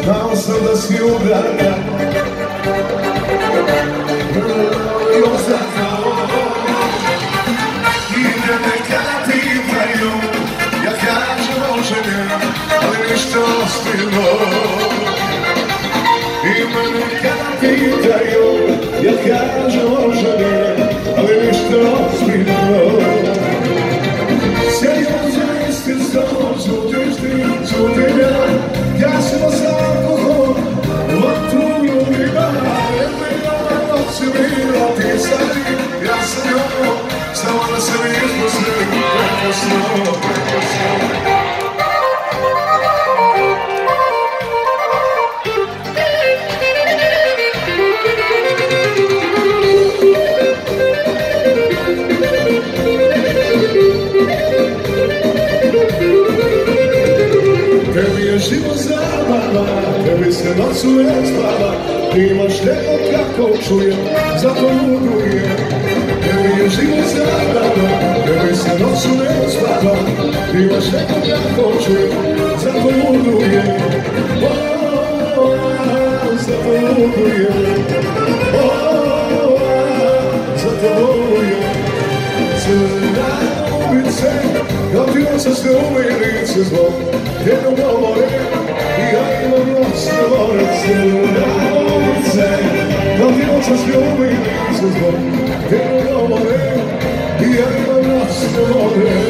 znao sam da si ubrana. Još zapravo i da nekada pitaju, ja kažem može ne, ali ništa ozbiljno. I mene kada pitaju, ja kažem može ne, ali ništa ozbiljno. Sjedio za istim stolom, žutiš ti, žutim ja, gasimo za alkohol, vatru ljubima, jedne noći bila ti stari, ja sam joj, samo da se nismo svi prepoznao. Tebi je život zabava, tebi se noću ne spava, ti imaš neko kako čujem, zato ludujem. Tebi je život zabava, tebi se noću ne spava, ti imaš neko kako čujem, zato ludujem. Zato ludujem, zato ludujem. Crna ulice, kao ti oca se umirice zbog jednog govore i ja imam noć na more. Crna ulice, kao ti oca se umirice zbog jednog govore i ja imam noć na more.